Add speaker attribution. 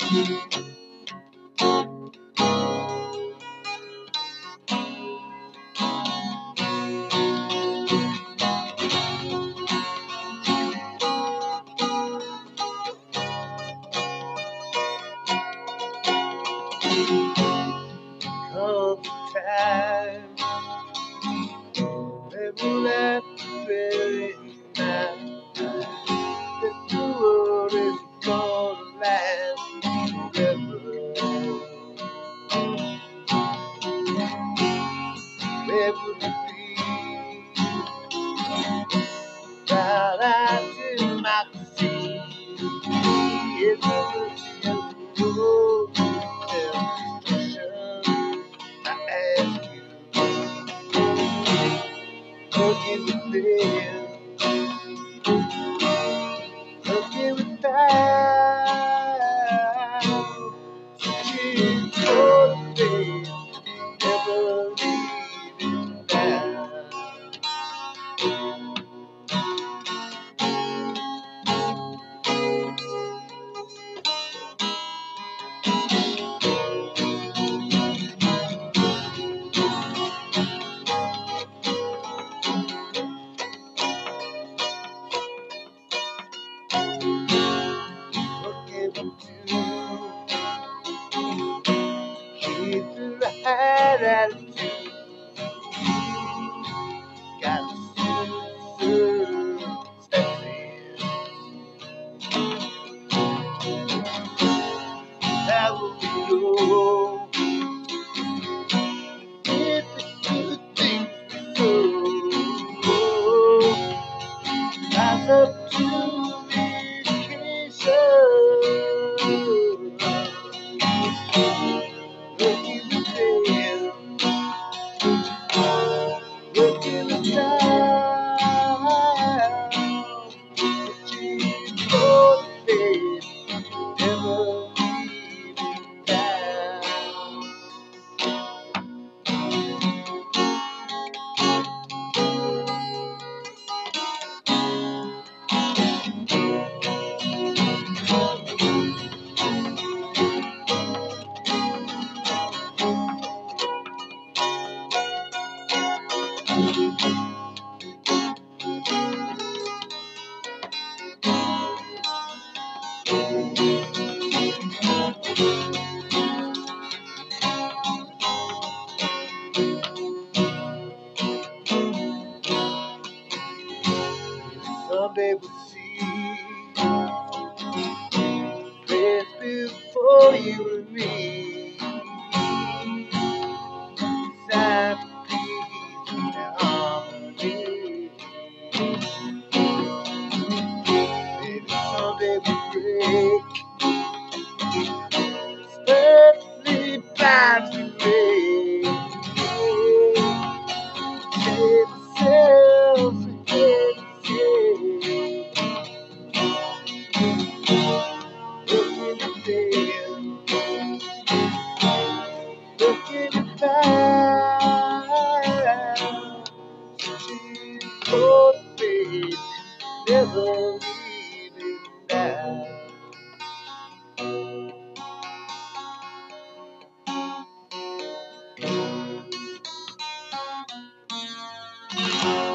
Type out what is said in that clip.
Speaker 1: Come time, maybe that very night, that the world is gonna last forever. Where would it be without eyes in my sea? It's a road, I ask you, forgive me then, forgive me now. She's holding, never leaving down. Forgive me too. Keep the right attitude. Got circumstances that will be over if it's the things we do. Rise up to the occasion. Looking the tail, looking the time. She's for the face, never leaving down. Someday we'll see place before you and me. Sad peace and harmony. Maybe someday we'll break earthly bonds we made. Save ourselves again. Looking at them, looking at time. She's for the face, never leaving down.